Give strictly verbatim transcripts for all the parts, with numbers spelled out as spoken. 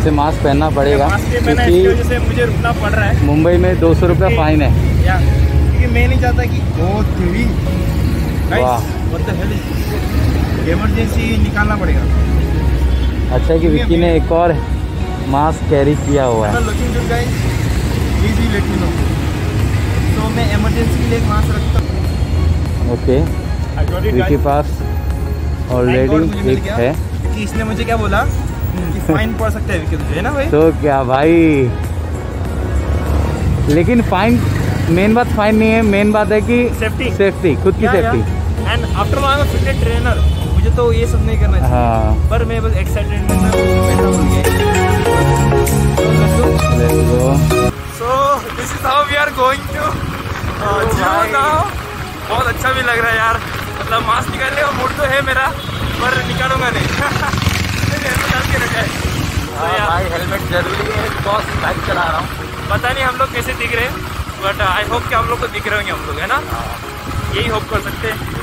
वैसे मास्क पहनना पड़ेगा क्योंकि मुझे रुकना पड़ रहा है। मुंबई में दो सौ रुपया फाइन है। क्योंकि मैं नहीं चाहता कि बहुत तेरी इमरजेंसी निकालना पड़ेगा। अच्छा कि विक्की ने एक और मास्क कैरी किया हुआ है। तो मैं इमरजेंसी के लिए एक मास्क रखता हूँ। ओके, विक्की पास ऑलरेडी एक है। कि इसने मुझे क्या बोला कि फाइन पड़ सकता है विक्की तुझे, है ना भाई? तो क्या भाई, लेकिन फाइन, मेन बात फाइन नहीं है, मेन बात है कि सेफ्टी सेफ्टी खुद की safety. And after all I am a fitness trainer, मुझे तो ये सब नहीं करना चाहिए। हाँ, पर मैं बस एक्साइटेड में था, बैठा भूल गया। Let's go. So this is how we are going to जियो नाउ। बहुत अच्छा भी लग रहा है यार, मतलब मास्क निकालने का मूड तो है मेरा, पर निकालूंगा नहीं। निकाल के रखा है। हाँ भाई, हेलमेट जरूरी है, बॉस बाइक चला रहा हूँ। पता नहीं हम लोग कैसे दिख रहे हैं, बट आई होप कि हम लोग को दिख रहे होंगे हम लोग, है ना? यही होप कर सकते हैं।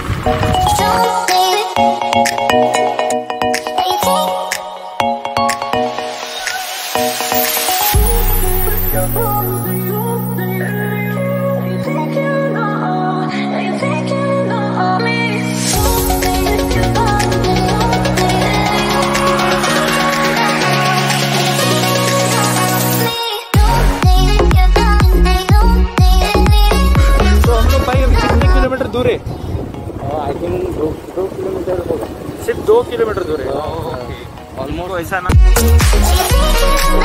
दूर है, आई थिंक दो दो किलोमीटर होगा, सिर्फ दो किलोमीटर दूर है। ऑलमोस्ट ऐसा ना